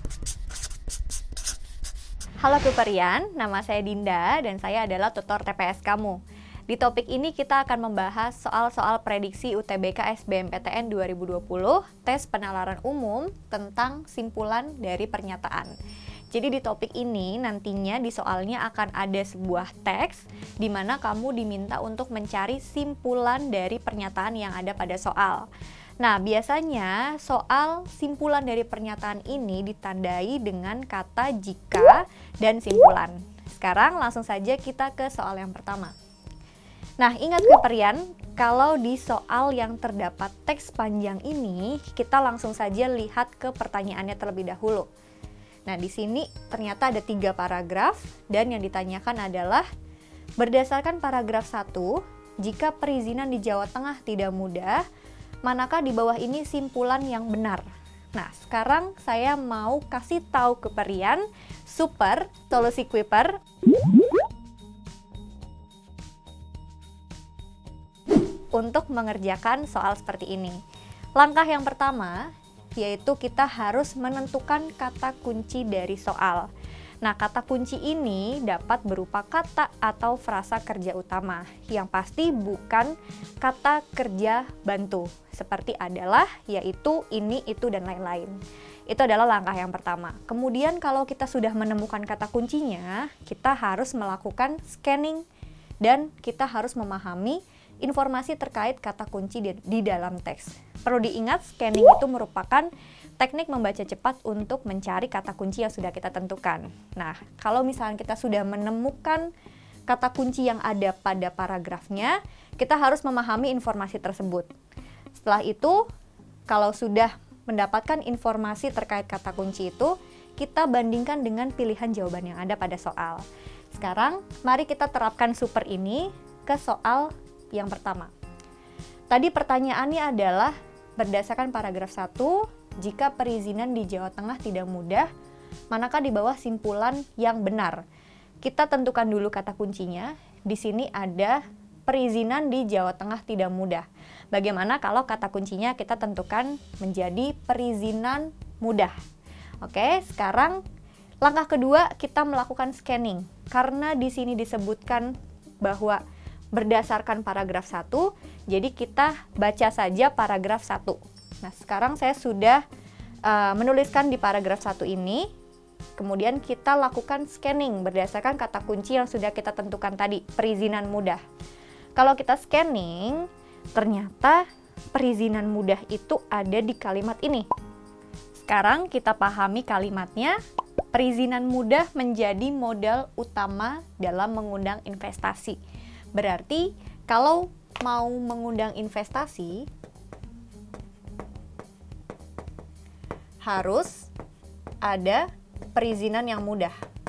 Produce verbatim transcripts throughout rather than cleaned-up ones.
Halo Kuperian, nama saya Dinda dan saya adalah tutor T P S kamu. Di topik ini kita akan membahas soal-soal prediksi U T B K S B M P T N dua ribu dua puluh, tes penalaran umum tentang simpulan dari pernyataan. Jadi di topik ini nantinya di soalnya akan ada sebuah teks di mana kamu diminta untuk mencari simpulan dari pernyataan yang ada pada soal. Nah, biasanya soal simpulan dari pernyataan ini ditandai dengan kata jika dan simpulan. Sekarang langsung saja kita ke soal yang pertama. Nah, ingat Kuperian, kalau di soal yang terdapat teks panjang ini, kita langsung saja lihat ke pertanyaannya terlebih dahulu. Nah, di sini ternyata ada tiga paragraf dan yang ditanyakan adalah berdasarkan paragraf satu, jika perizinan di Jawa Tengah tidak mudah, manakah di bawah ini simpulan yang benar? Nah, sekarang saya mau kasih tahu Kuperian, super solusi Kuiper. Untuk mengerjakan soal seperti ini. Langkah yang pertama, yaitu kita harus menentukan kata kunci dari soal. Nah, kata kunci ini dapat berupa kata atau frasa kerja utama, yang pasti bukan kata kerja bantu, seperti adalah, yaitu, ini, itu, dan lain-lain. Itu adalah langkah yang pertama. Kemudian kalau kita sudah menemukan kata kuncinya, kita harus melakukan scanning, dan kita harus memahami informasi terkait kata kunci di, di dalam teks. Perlu diingat, scanning itu merupakan teknik membaca cepat untuk mencari kata kunci yang sudah kita tentukan. Nah, kalau misalnya kita sudah menemukan kata kunci yang ada pada paragrafnya, kita harus memahami informasi tersebut. Setelah itu, kalau sudah mendapatkan informasi terkait kata kunci itu, kita bandingkan dengan pilihan jawaban yang ada pada soal. Sekarang, mari kita terapkan super ini ke soal yang pertama. Tadi pertanyaannya adalah berdasarkan paragraf satu, jika perizinan di Jawa Tengah tidak mudah, manakah di bawah simpulan yang benar? Kita tentukan dulu kata kuncinya. Di sini ada perizinan di Jawa Tengah tidak mudah. Bagaimana kalau kata kuncinya kita tentukan menjadi perizinan mudah? Oke, sekarang langkah kedua kita melakukan scanning. Karena di sini disebutkan bahwa berdasarkan paragraf satu, jadi kita baca saja paragraf satu. Nah, sekarang saya sudah uh, menuliskan di paragraf satu ini, kemudian kita lakukan scanning berdasarkan kata kunci yang sudah kita tentukan tadi, perizinan mudah. Kalau kita scanning, ternyata perizinan mudah itu ada di kalimat ini. Sekarang kita pahami kalimatnya, perizinan mudah menjadi modal utama dalam mengundang investasi. Berarti kalau mau mengundang investasi harus ada perizinan yang mudah.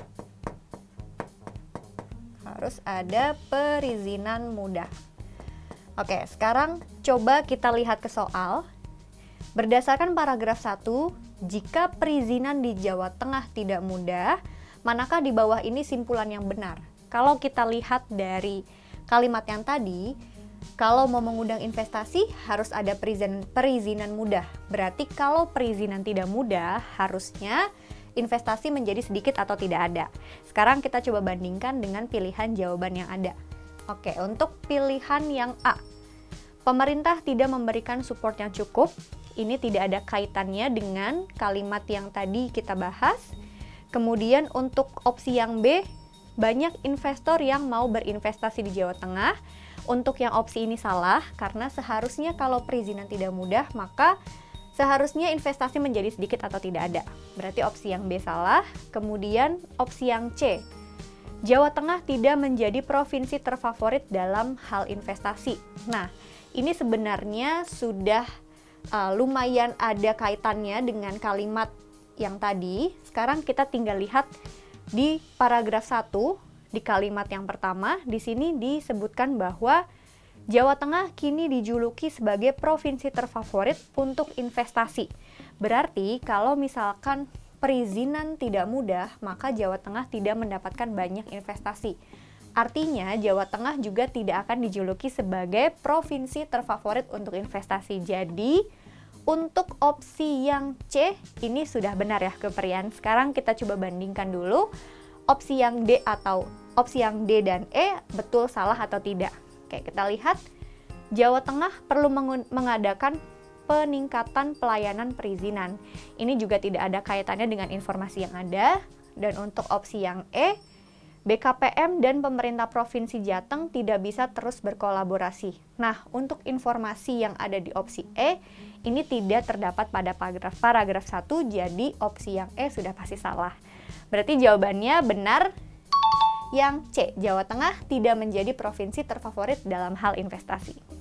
Harus ada perizinan mudah. Oke, sekarang coba kita lihat ke soal. Berdasarkan paragraf satu, jika perizinan di Jawa Tengah tidak mudah, manakah di bawah ini simpulan yang benar? Kalau kita lihat dari kalimat yang tadi, kalau mau mengundang investasi harus ada perizinan, perizinan mudah. Berarti kalau perizinan tidak mudah, harusnya investasi menjadi sedikit atau tidak ada. Sekarang kita coba bandingkan dengan pilihan jawaban yang ada. Oke, untuk pilihan yang A, pemerintah tidak memberikan support yang cukup. Ini tidak ada kaitannya dengan kalimat yang tadi kita bahas. Kemudian untuk opsi yang B, banyak investor yang mau berinvestasi di Jawa Tengah. Untuk yang opsi ini salah, karena seharusnya kalau perizinan tidak mudah, maka seharusnya investasi menjadi sedikit atau tidak ada. Berarti opsi yang B salah. Kemudian opsi yang C, Jawa Tengah tidak menjadi provinsi terfavorit dalam hal investasi. Nah, ini sebenarnya sudah uh, lumayan ada kaitannya dengan kalimat yang tadi. Sekarang kita tinggal lihat di paragraf satu, di kalimat yang pertama, di sini disebutkan bahwa Jawa Tengah kini dijuluki sebagai provinsi terfavorit untuk investasi. Berarti kalau misalkan perizinan tidak mudah, maka Jawa Tengah tidak mendapatkan banyak investasi. Artinya Jawa Tengah juga tidak akan dijuluki sebagai provinsi terfavorit untuk investasi. Jadi Untuk opsi yang C, ini sudah benar ya Keperian. Sekarang kita coba bandingkan dulu opsi yang D atau opsi yang D dan E betul, salah atau tidak. Oke, kita lihat Jawa Tengah perlu mengadakan peningkatan pelayanan perizinan. Ini juga tidak ada kaitannya dengan informasi yang ada. Dan untuk opsi yang E, B K P M dan pemerintah Provinsi Jateng tidak bisa terus berkolaborasi. Nah, untuk informasi yang ada di opsi E, ini tidak terdapat pada paragraf, paragraf satu, jadi opsi yang E sudah pasti salah. Berarti jawabannya benar yang C, Jawa Tengah tidak menjadi provinsi terfavorit dalam hal investasi.